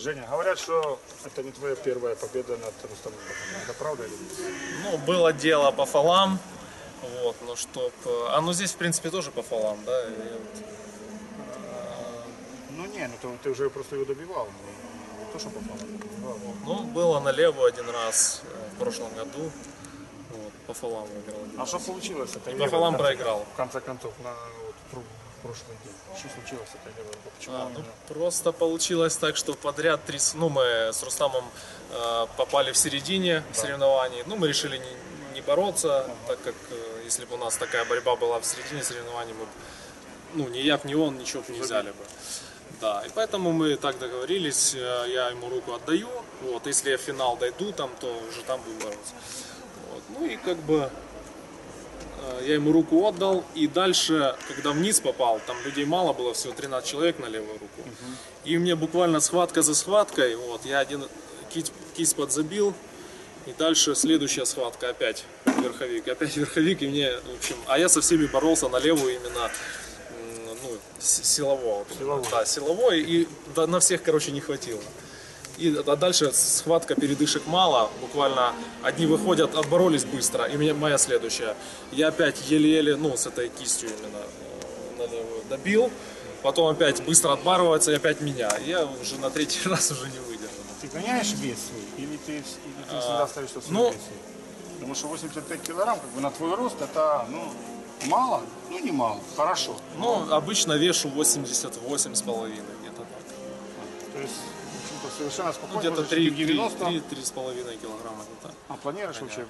Женя, говорят, что это не твоя первая победа над Рустамом. Это правда или нет? Ну, было дело по фалам, вот, но чтоб... А ну здесь, в принципе, тоже по фалам, да? И вот, Ну не, ну ты уже просто его добивал. Не то, что попало. ну, было на левую один раз в прошлом году. Вот, по фалам выиграл. А что получилось? Это И по фалам проиграл. В конце концов, на прошлый день. Что случилось? Это левая рука? Почему? Ну, просто получилось так, что подряд три... Ну, мы с Рустамом попали в середине соревнований. Ну, мы решили не бороться, так как если бы у нас такая борьба была в середине соревнований, мы, ну, ни я, ни он ничего бы не взяли бы. Да, и поэтому мы так договорились, я ему руку отдаю, вот, если я в финал дойду там, то уже там будем бороться. Вот, ну и как бы я ему руку отдал, и дальше, когда вниз попал, там людей мало было, всего 13 человек на левую руку, и мне буквально схватка за схваткой, вот, я один кисть подзабил, и дальше следующая схватка опять верховик, и мне, в общем, а я со всеми боролся на левую именно, ну, силового. Да, силовой, и на всех, короче, не хватило. А дальше схватка, передышек мало, буквально одни выходят, отборолись быстро, и моя следующая. Я опять еле-еле, ну, с этой кистью именно на левую добил, потом опять быстро отбарывается, и опять меня. Я уже на третий раз уже не выдержал. Ты гоняешь вес свой, или ты всегда остаешься в своем ну, весе? Потому что 85 килограмм, как бы на твой рост, это, ну, мало, ну не мало, хорошо. Ну, обычно вешу 88,5, где-то так. То есть, в общем-то, совершенно Ну, спокойно. где-то можешь 3,5 90. килограмма где-то. А планируешь вообще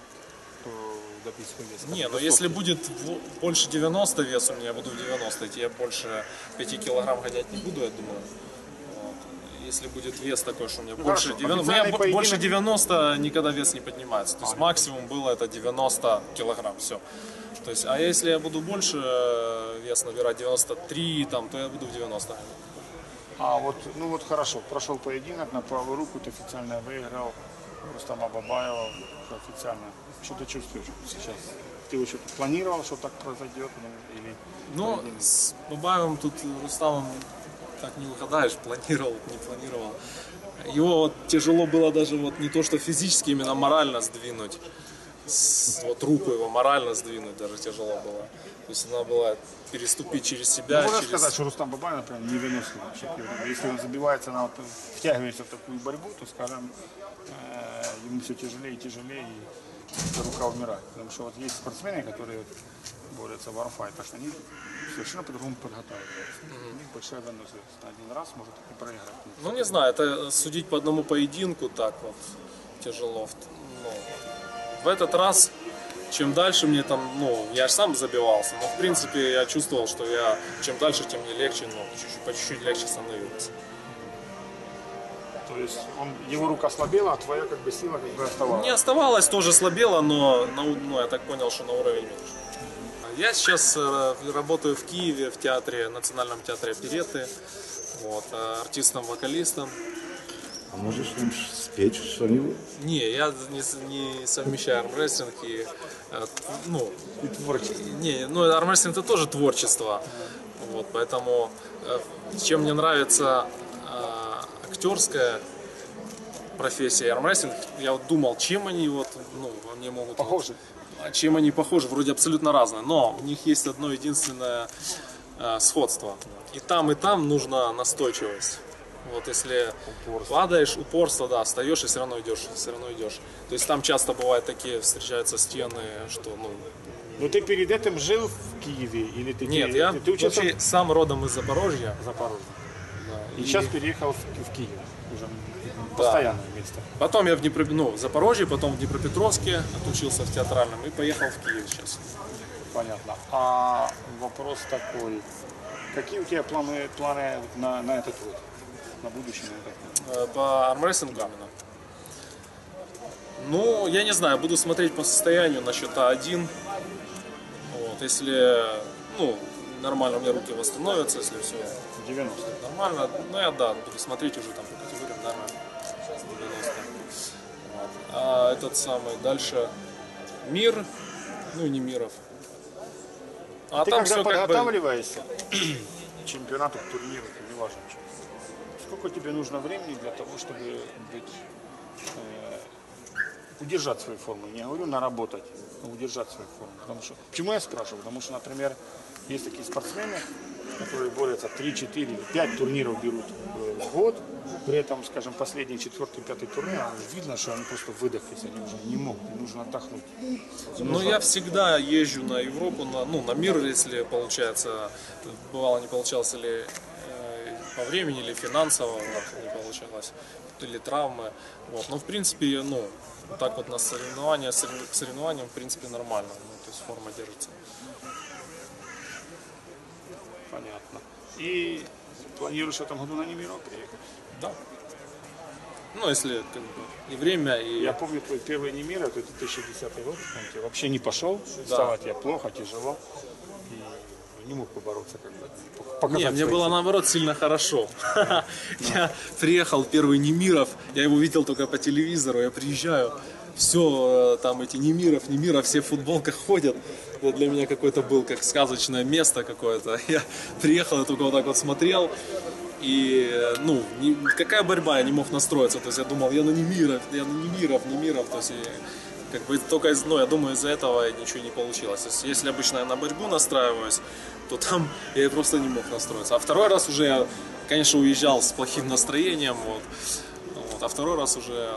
добить свой вес? Не, но если будет больше 90 вес у меня, я буду в 90 идти, я больше 5 килограмм гонять не буду, я думаю. Вот. Если будет вес такой, что у меня больше хорошо, 90, у меня официальный больше поединок- 90 никогда вес не поднимается. То есть максимум было это 90 килограмм, все. То есть, а если я буду больше вес набирать 93, там, то я буду в 90. А вот, ну вот хорошо, прошел поединок, на правую руку ты официально выиграл Рустама Бабаева, официально. Что ты чувствуешь сейчас? Ты уже планировал, что так произойдет? Или Ну, с Бабаевым тут Рустамом так не угадаешь, планировал, не планировал. Его вот тяжело было даже вот не то что физически, именно морально сдвинуть. Вот руку его морально сдвинуть даже тяжело было. То есть надо было переступить через себя. можно сказать, что Рустам Бабаев, например, невыносливый. Если он забивается, втягивается в такую борьбу, то, скажем, ему все тяжелее и тяжелее, и рука умирает. Потому что вот есть спортсмены, которые борются в варфайтах, они совершенно по-другому подготавливаются. У них большая выносливость. На один раз может и проиграть. Ну не знаю, это судить по одному поединку так вот тяжело. Ну, в этот раз, чем дальше мне там, ну, я же сам забивался, но в принципе я чувствовал, что я чем дальше, тем мне легче, но по чуть-чуть легче становилось. То есть его рука слабела, а твоя как бы сила как бы оставалась. Не оставалось, тоже слабело, но ну, я так понял, что на уровень меньше. Я сейчас работаю в Киеве, в театре, Национальном театре оперетты, вот, артистом-вокалистом. А можешь нам спеть что-нибудь? Не, я не совмещаю армрестлинг и, ну, И творчество. не, ну, армрестлинг это тоже творчество, вот, поэтому, чем мне нравится актерская профессия и армрестлинг, я вот думал, чем они вот, ну, во мне могут... Похожи. Чем они похожи, вроде абсолютно разные, но у них есть одно единственное сходство. И там нужна настойчивость. Вот если падаешь, упорство, да, встаешь и все равно идешь, все равно идешь. То есть там часто бывают такие, встречаются стены, что, ну... Но ты перед этим жил в Киеве? Или ты, Нет, я ты учился вообще сам родом из Запорожья. в Запорожье? Да, И сейчас переехал в Киев. Уже постоянное место. Потом я в Запорожье, потом в Днепропетровске отучился в театральном и поехал в Киев сейчас. Понятно. А вопрос такой. Какие у тебя планы на этот год? На будущее? На этот год? По армрестлингу именно. Ну, я не знаю, буду смотреть по состоянию на счет А1. Вот, если, ну, нормально у меня руки восстановятся, если все 90. нормально, ну я, да, буду смотреть уже там по категориям, нормально. 90. Вот. А этот самый, дальше Мир, ну не Миров. А Ты там когда все как бы... подготавливаешься к чемпионату, к турниру, не важно что. сколько тебе нужно времени для того, чтобы быть, удержать свою форму? Не говорю наработать, но удержать свою форму. Потому что, почему я спрашиваю? Потому что, например, есть такие спортсмены, которые борются 3, 4, 5 турниров берут в год. При этом, скажем, последний 4-й, 5-й турнир, видно, что они просто выдохлись, они уже не могут, им нужно отдохнуть. Но я всегда езжу на Европу, на мир, если получается. Бывало, не получалось или по времени, или финансово не получалось, или травмы. Вот. Но в принципе, вот так вот на соревнования, к соревнованиям в принципе нормально, то есть форма держится. Понятно. И планируешь в этом году на Немиров приехать? Да. Ну, если как бы, и время, и... Я помню твой первый Немиров, это 2010 год, помните, вообще не пошел, вставать я плохо, тяжело, и не мог побороться как бы. Показать Не, мне свои было силы. наоборот сильно хорошо. Я приехал первый Немиров, я его видел только по телевизору, я приезжаю, все там эти Немиров, все в футболках ходят. Это для меня какое-то было как сказочное место какое-то. Я приехал, я только вот так вот смотрел. И, какая борьба, я не мог настроиться. То есть я думал, я на Немиров. То есть, как бы только, я думаю, из-за этого ничего не получилось. То есть, если обычно я на борьбу настраиваюсь, то там я просто не мог настроиться. А второй раз уже я, конечно, уезжал с плохим настроением. А второй раз уже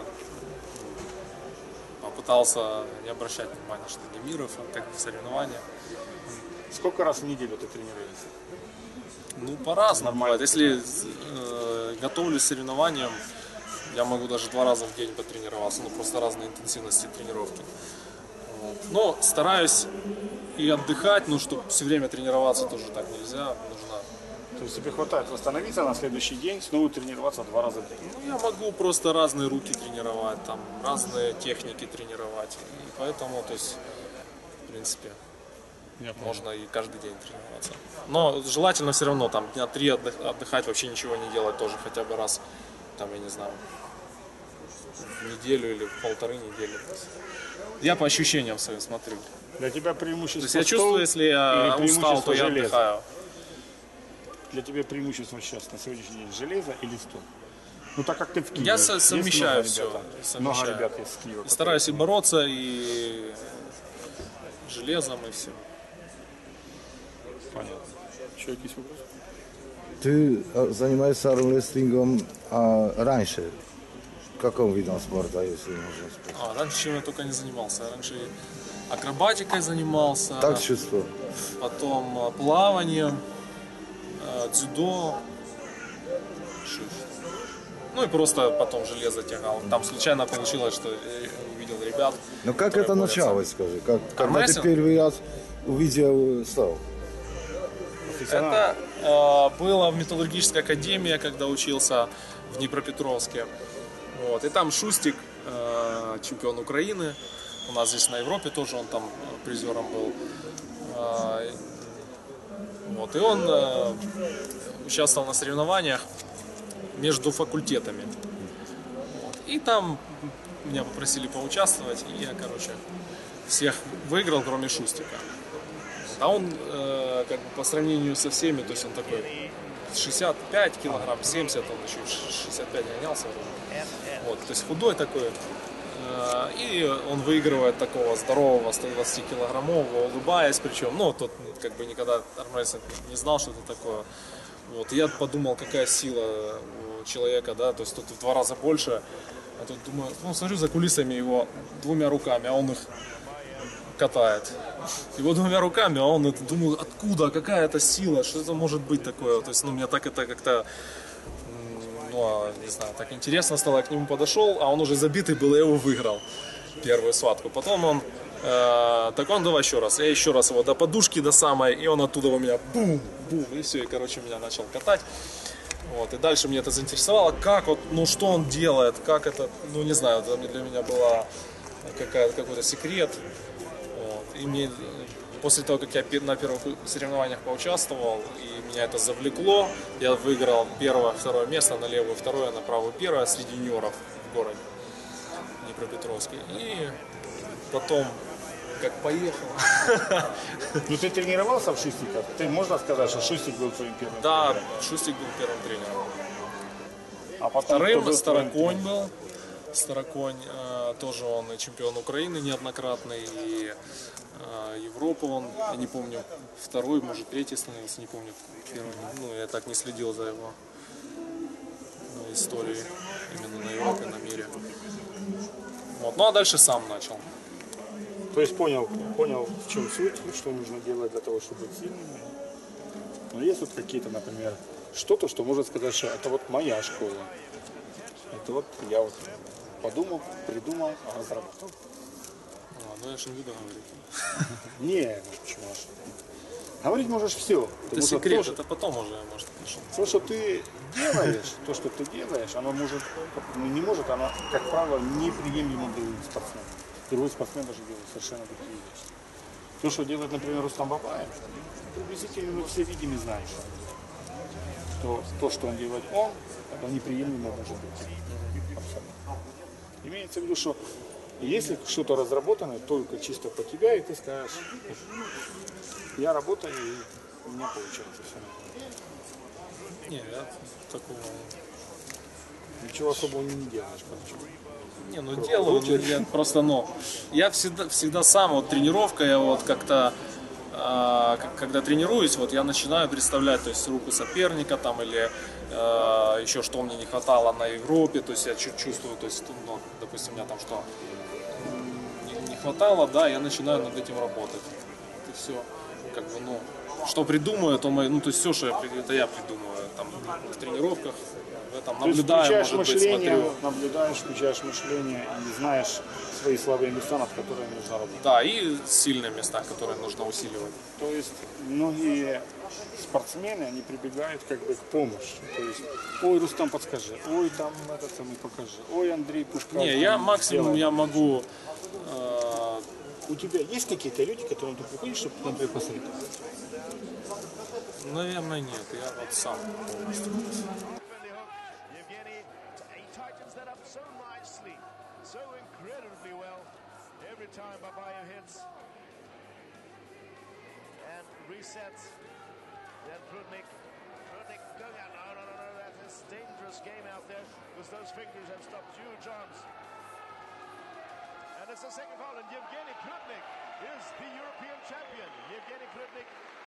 попытался не обращать внимания, что Немиров, как в соревнованиях. Сколько раз в неделю ты тренируешься? По-разному бывает. Если готовлюсь к соревнованиям, я могу даже 2 раза в день потренироваться, просто разные интенсивности тренировки. Вот. Но стараюсь и отдыхать, чтобы все время тренироваться тоже так нельзя. Нужно... То есть тебе хватает восстановиться на следующий день, снова тренироваться 2 раза в день? Я могу просто разные руки тренировать, там, разные техники тренировать. И поэтому, то есть, в принципе, можно и каждый день тренироваться. Но желательно все равно там дня 3 отдыхать, вообще ничего не делать тоже, хотя бы раз, там, я не знаю, в неделю или в 1,5 недели. Я по ощущениям своим смотрю. Для тебя преимущество То есть я стол чувствую, если или я устал, преимущество то я железа? отдыхаю. Для тебя преимущество сейчас на сегодняшний день железо или стол? Ну так как ты в Киеве. Я есть совмещаю много все. ребят, много ребят из Киева. И стараюсь и бороться, и железом, и все. Понятно. Еще какие вопросы? Ty занимаешься армрестлингом раньше? Каким видом спорта, если можно спросить? Раньше чем я только не занимался. Раньше акробатикой занимался, Так чувствую. потом плаванием, дзюдо. Ну и просто потом железо тягал. Там случайно получилось, что я увидел ребят. Но как которые это борются. началось, скажи? Когда ты Армрестлинг? первый раз увидел стол? Это было в металлургической академии, когда учился в Днепропетровске. Вот. И там Шустик, чемпион Украины. У нас здесь на Европе тоже он там призером был. Вот. И он участвовал на соревнованиях между факультетами. Вот. И там меня попросили поучаствовать, и я, всех выиграл, кроме Шустика. А он, как бы по сравнению со всеми, то есть он такой 65 килограмм, 70, он еще 65 гонялся. Вот, то есть худой такой. И он выигрывает такого здорового 120-килограммового, улыбаясь причем. Ну, тот как бы никогда армрестлинг не знал, что это такое. Вот, я подумал, какая сила у человека, да, то есть тут в 2 раза больше. А тут думаю, смотрю за кулисами его 2 руками, а он их катает. Его 2 руками, а он это, думаю, откуда, какая это сила, что это может быть такое. То есть, мне так это как-то, не знаю, так интересно стало, я к нему подошел, а он уже забитый был, я его выиграл первую схватку. Потом он, так он давай еще раз, я еще раз его до подушки, до самой, и он оттуда у меня бум, и все, и меня начал катать. Вот, и дальше меня это заинтересовало, как вот, что он делает, как это, не знаю, это для меня было какой-то секрет. Вот. И мне, после того, как я на первых соревнованиях поучаствовал, и меня это завлекло, я выиграл 1-2 место, на левую 2, на правую 1 среди юниоров в городе Днепропетровске. И потом, как поехал. Ну ты тренировался в Шустиках? Можно сказать, что Шустик был твоим первым Да, тренером? Шустик был первым тренером. А потом Вторым кто был Староконь был. Староконь, тоже он и чемпион Украины неоднократный, и Европы он, я не помню, второй, может третий становился, не помню, первый. Ну, я так не следил за его историей именно на Европе, на мире. Вот. Ну а дальше сам начал. То есть понял, в чем суть, что нужно делать для того, чтобы быть сильным. Но есть вот какие-то, например, что-то, что можно сказать, что это вот моя школа. Это вот я вот подумал, придумал, разработал. Ну я же не буду говорить. Не, ну почему аж? Говорить можешь все. Это секрет, это потом уже, может, пошел. То, что ты делаешь, оно может, ну, не может, оно, как правило, неприемлемо для спортсмена. Другой спортсмен даже делает совершенно другие вещи. То, что делает, например, Рустам Бабаев, приблизительно мы все видим и знаем, что то, что он делает это неприемлемо может быть. Абсолютно. Имеется в виду, что если что-то разработано только чисто по тебя, и ты скажешь, я работаю, и у меня получается все. Не, я такого... Ничего особого не делаешь, почему? Не, ну делаю, но я просто, я всегда сам, вот тренировка, я вот как-то, когда тренируюсь, вот я начинаю представлять, то есть руку соперника там или еще что мне не хватало на Европе, то есть я чувствую, то есть, ну, допустим, у меня там что не хватало, да, я начинаю над этим работать. И все, как бы, ну, что придумаю, то ну, то есть все, что это я придумываю, там, в тренировках. Там, наблюдаю, может быть, смотрю. Наблюдаешь, включаешь мышление и знаешь свои слабые места, над которыми нужно работать. Да, и сильные места, которые нужно усиливать. То есть многие спортсмены, они прибегают как бы к помощи. То есть, ой, Рустам, подскажи, ой, там этот самый покажи, ой, Андрей Пушкарь. Не, я максимум я могу... У тебя есть какие-то люди, к которым ты приходишь, чтобы, например, посоветовать? Наверное, нет, я вот сам полностью. So nicely, so incredibly well. Every time Babayev hits and resets, then Prudnik going out. No, that's a dangerous game out there because those fingers have stopped huge arms. And it's the second foul, and Yevgeny Prudnik is the European champion. Yevgeny Prudnik